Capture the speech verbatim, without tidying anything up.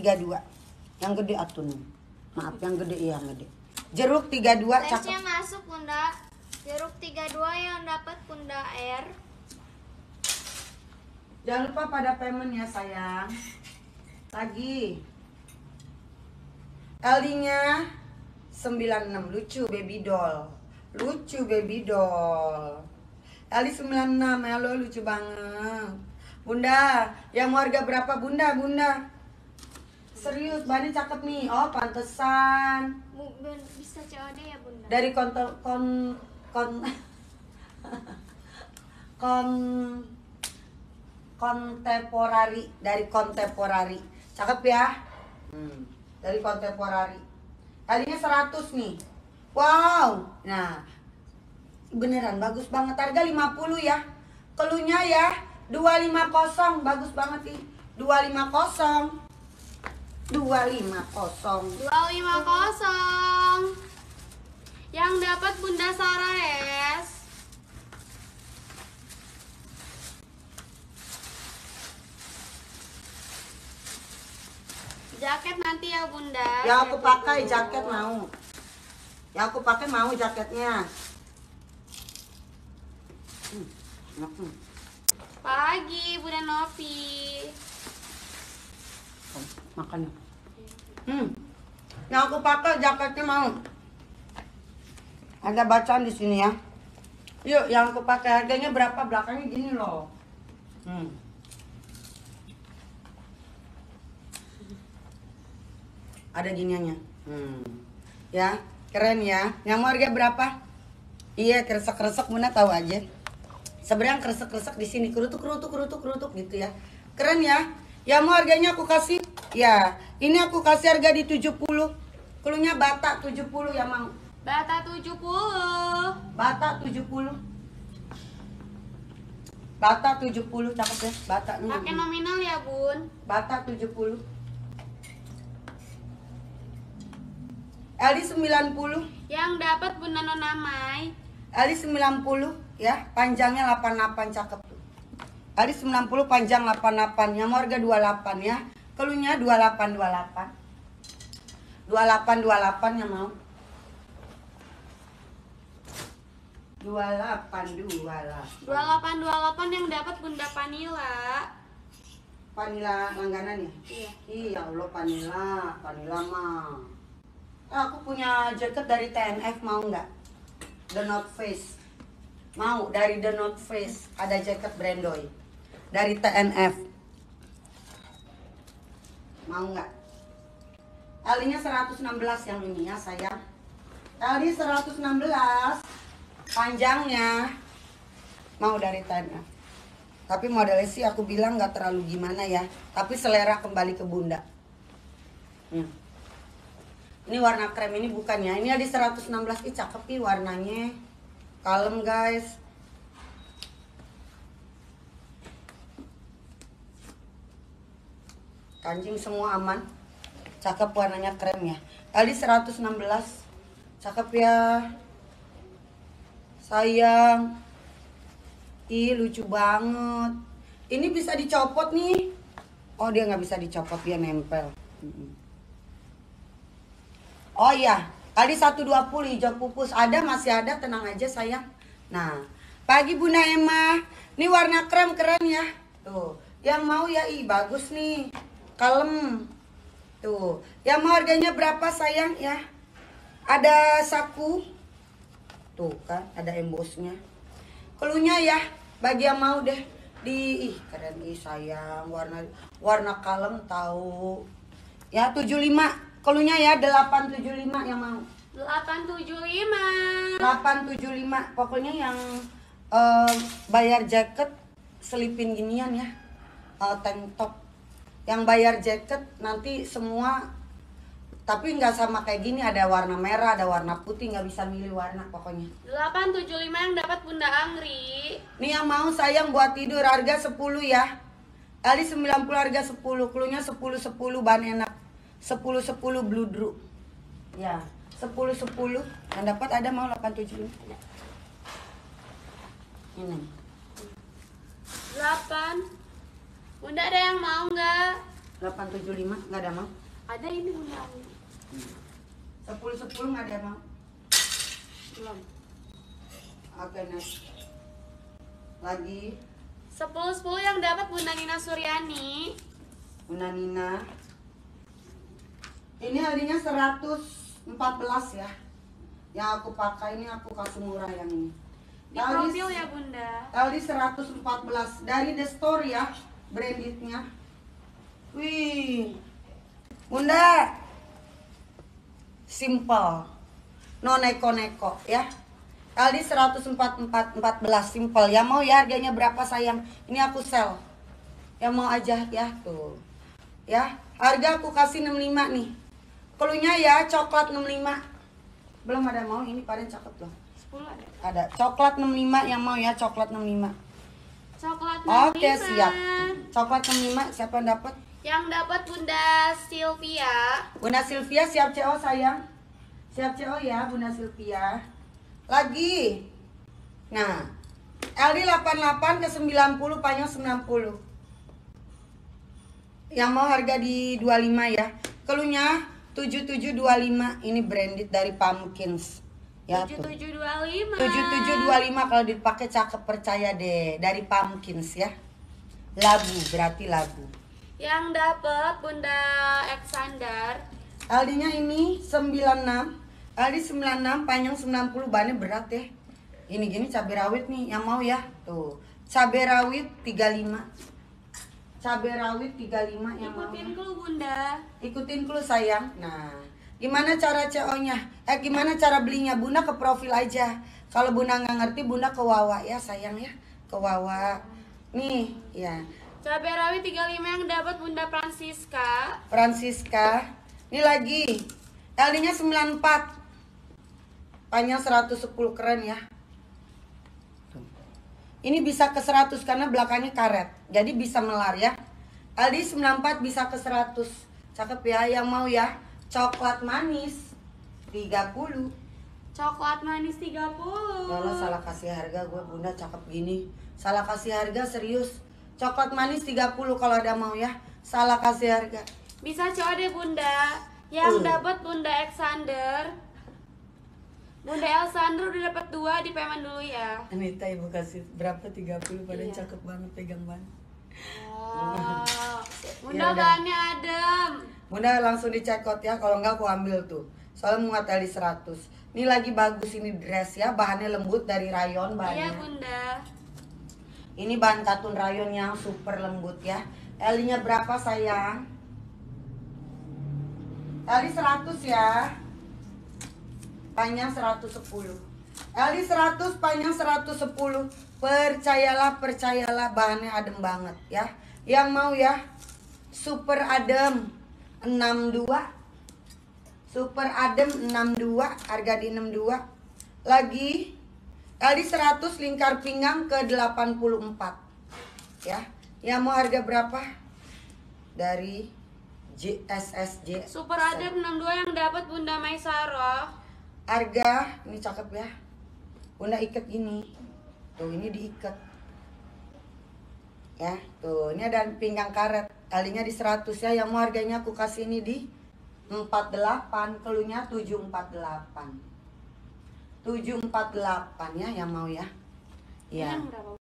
tiga puluh dua. Yang gede atuh nih. Maaf, yang gede iya, yang gede. Jeruk tiga puluh dua cakep. Tesnya masuk Bunda. Jeruk tiga puluh dua yang dapat Bunda R. Jangan lupa pada payment ya sayang. Lagi. L D-nya sembilan puluh enam. Lucu baby doll. Lucu baby doll. L D sembilan puluh enam. Halo, lucu banget. Bunda, yang mau harga berapa Bunda? Bunda. Serius, bahannya cakep nih. Oh, pantesan. Bisa C O D ya Bunda? Dari konto kon kon kon kontemporari, dari kontemporari. Cakep ya? Hmm, dari kontemporari. Tadinya seratus nih. Wow. Nah, beneran bagus banget. Harga lima puluh ya. Keluhnya ya dua lima nol. Bagus banget nih. dua lima nol. dua lima nol. dua lima nol. Yang dapat Bunda Sarah S. Jaket nanti ya Bunda. Ya aku pakai jaket mau. Ya aku pakai mau jaketnya. Hmm. Hmm. Pagi Bunda Novi. Makan. Hmm. Yang aku pakai jaketnya mau. Ada bacaan di sini ya. Yuk, yang aku pakai harganya berapa? Belakangnya gini loh. Hmm. Ada giniannya. Hmm. Ya, keren ya. Yang mau harga berapa? Iya, kresek-kresek Bunda tahu aja. Sebenarnya kresek-kresek di sini kerutuk-kerutuk kerutuk-kerutuk gitu ya. Keren ya. Yang mau harganya aku kasih. Ya, ini aku kasih harga di tujuh puluh. Keluhnya bata tujuh puluh ya mau. Bata tujuh puluh. Bata tujuh puluh. Bata tujuh puluh cakep ya. Bata. Pakai nominal ya, Bun. Bata tujuh puluh. L D sembilan puluh. Yang dapat Bunda Nona Mai. L D sembilan puluh ya, panjangnya delapan puluh delapan cakep tuh. L D sembilan puluh panjang delapan puluh delapan. Yang mau harga dua puluh delapan ya. Keluhnya dua puluh delapan dua puluh delapan. dua puluh delapan dua puluh delapan yang mau. dua puluh delapan dua puluh delapan. dua puluh delapan dua puluh delapan yang dapat Bunda Panila. Panila langganan ya? Iya. Iya Allah, Panila, Panila mah. Aku punya jaket dari T N F, mau nggak? The North Face. Mau dari The North Face, ada jaket Brandoy dari T N F. Mau nggak? Talinya seratus enam belas yang ini ya sayang. Tali seratus enam belas panjangnya. Mau dari T N F. Tapi modelnya sih aku bilang nggak terlalu gimana ya. Tapi selera kembali ke Bunda. Hmm. Ini warna krem ini bukan ya. Ini ada seratus enam belas. Ih cakep nih warnanya. Kalem guys. Kancing semua aman. Cakep warnanya krem ya. Tadi seratus enam belas. Cakep ya. Sayang. Ih lucu banget. Ini bisa dicopot nih. Oh dia nggak bisa dicopot, dia nempel. Oh iya, tadi seratus dua puluh hijau pupus. Ada, masih ada, tenang aja sayang. Nah, pagi Bunda Emma. Ini warna krem keren ya. Tuh, yang mau ya, ih bagus nih. Kalem. Tuh, yang mau harganya berapa sayang ya? Ada saku. Tuh kan, ada embosnya. Keluhnya ya, bagi yang mau deh. Di, ih keren ih sayang. Warna warna kalem tahu. Ya tujuh puluh lima. Keluhnya ya delapan tujuh lima yang mau. delapan tujuh lima. delapan tujuh lima. Pokoknya yang uh, bayar jaket selipin ginian ya. Uh, tank top. Yang bayar jaket nanti semua, tapi nggak sama kayak gini, ada warna merah, ada warna putih, nggak bisa milih warna pokoknya. delapan tujuh lima yang dapat Bunda Angri. Nih yang mau sayang buat tidur harga sepuluh ya. Kali sembilan puluh harga sepuluh. Keluhnya sepuluh sepuluh bahan enak. sepuluh sepuluh bludru. Ya, sepuluh sepuluh. Yang dapat ada mau delapan tujuh lima. Ini. delapan. Bunda ada yang mau nggak? delapan tujuh lima nggak ada mau. Ada ini bunda. sepuluh sepuluh nggak ada mau. Belum. Oke, next. Lagi Sepuluh sepuluh yang dapat Bunda Nina Suryani. Bunda Nina. Ini harinya seratus empat belas ya. Yang aku pakai ini aku kasih murah yang ini. Di profil ya bunda. Tadi seratus empat belas dari The Store ya, brandednya. Wih, bunda, simple, no neko-neko ya. Tadi seratus empat belas simple ya. Mau ya harganya berapa sayang? Ini aku sell. Yang mau aja ya tuh. Ya, harga aku kasih enam puluh lima nih. Keluarnya ya coklat enam puluh lima. Belum ada mau, ini paling cakep loh. sepuluh ada. Ada coklat enam puluh lima yang mau ya, coklat enam puluh lima. Coklat enam puluh lima. Oke, siap. Coklat enam puluh lima siapa yang dapat? Yang dapat Bunda Sylvia. Bunda Sylvia siap C O sayang. Siap C O ya Bunda Sylvia. Lagi. Nah, L D delapan puluh delapan ke sembilan puluh, panjang sembilan puluh. Yang mau harga di dua puluh lima ya. Keluhnya tujuh tujuh dua lima, ini branded dari Pumpkins. Ya tujuh tuh. tujuh dua lima. tujuh tujuh dua lima kalau dipakai cakep, percaya deh, dari Pumpkins ya. Labu, berarti labu. Yang dapat Bunda Alexander. L D-nya ini sembilan puluh enam. L D sembilan puluh enam, panjang sembilan puluh, bahannya berat ya. Ini gini cabai rawit nih yang mau ya. Tuh, cabai rawit tiga puluh lima. Cabai rawit tiga puluh lima yang mau. Ikutin clue bunda. Ikutin clue sayang. Nah, gimana cara C O-nya? Eh, gimana cara belinya? Bunda ke profil aja. Kalau bunda nggak ngerti, bunda ke Wawa ya sayang ya. Ke Wawa. Nih, ya. Cabai rawit tiga puluh lima yang dapat Bunda Francisca. Francisca. Ini lagi. L D-nya sembilan puluh empat. Panjang seratus sepuluh, keren ya. Ini bisa ke seratus karena belakangnya karet. Jadi bisa melar ya. L D sembilan puluh empat bisa ke seratus. Cakep ya, yang mau ya. Coklat manis tiga puluh. Coklat manis tiga puluh. Ya Allah, salah kasih harga gue bunda, cakep gini. Salah kasih harga serius. Coklat manis tiga puluh kalau ada mau ya. Salah kasih harga. Bisa C O D bunda. Yang Uh. dapat Bunda Alexander. Bunda Alexander udah dapat dua, di payment dulu ya. Anita ibu kasih berapa? tiga puluh, pada Iya. cakep banget, pegang banget. Oh. Bunda Ya udah. bahannya adem. Bunda langsung dicekot ya, kalau enggak aku ambil tuh. Soalnya muat dari seratus. Ini lagi bagus ini dress ya, bahannya lembut dari rayon bahannya. Iya bunda. Ini bahan katun rayon yang super lembut ya. L-nya berapa sayang? L seratus ya. Panjang seratus sepuluh. L seratus, panjang seratus sepuluh. Percayalah, percayalah, bahannya adem banget ya. Yang mau ya, super adem enam puluh dua. Super adem enam puluh dua, harga di enam puluh dua. Lagi L seratus, lingkar pinggang ke delapan puluh empat. Ya. Yang mau harga berapa? Dari J S S J. Super adem enam puluh dua yang dapat Bunda Maisaro. Harga ini cakep ya. Bunda ikat ini. Tuh, ini diikat. Ya, tuh, ini ada pinggang karet. Talinya di seratus ya. Yang mau harganya aku kasih ini di empat puluh delapan, keluhnya tujuh empat delapan. tujuh empat delapan ya yang mau ya. Ya. Yang berapa?